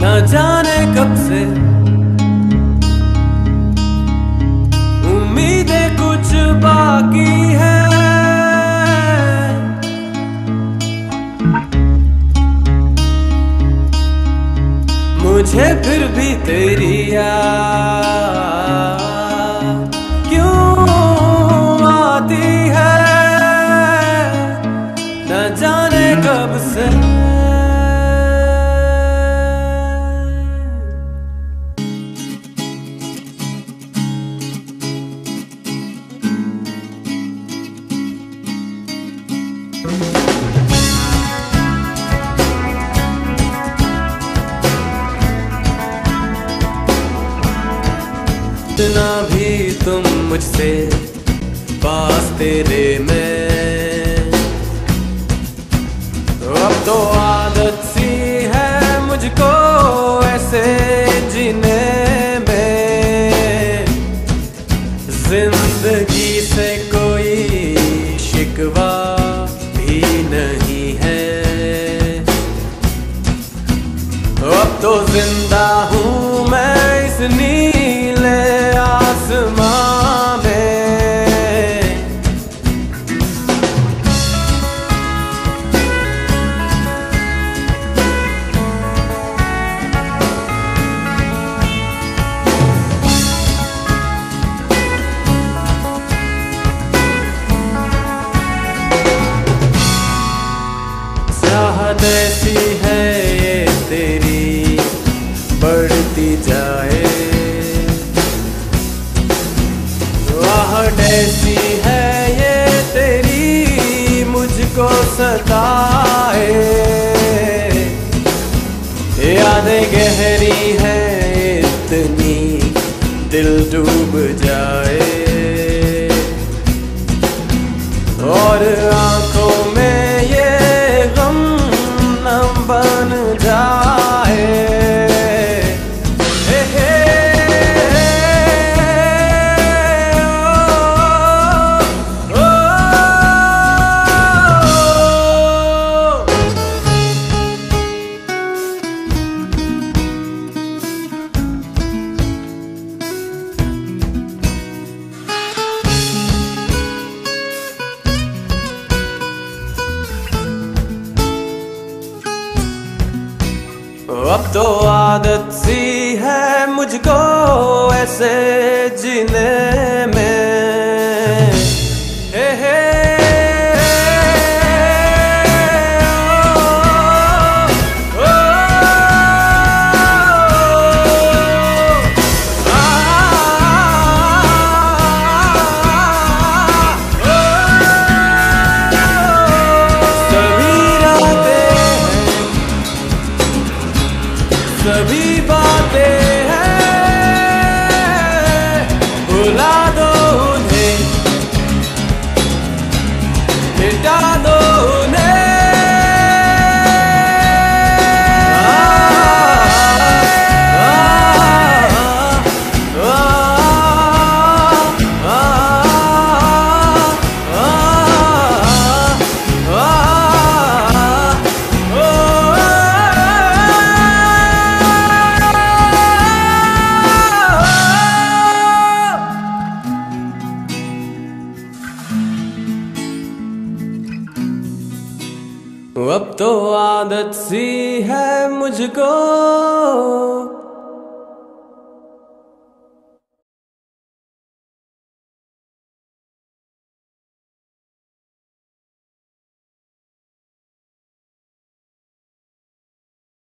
न जाने कब से उम्मीदें कुछ बाकी है। मुझे फिर भी तेरी याद क्यों आती है, न जाने कब से। इतना भी तुम मुझसे पास तेरे में, अब तो आदत सी है मुझको ऐसे जीने में। जिंदगी से कोई शिकवा भी नहीं है, अब तो जिंदा हूँ मैं इस नीले आसमां में। चाहत ऐसी है ये तेरी बढ़ती जाए, आहट ऐसी है ये तेरी मुझको सताए। यादें गहरी है इतनी दिल डूब जाए, और आंखों में ये गम न बन जाए। अब तो आदत सी है मुझको ऐसे जीने में। हे सभी बातें हैं, भुला दो उन्हें, मिटा दो उन्हें। अब तो आदत सी है मुझको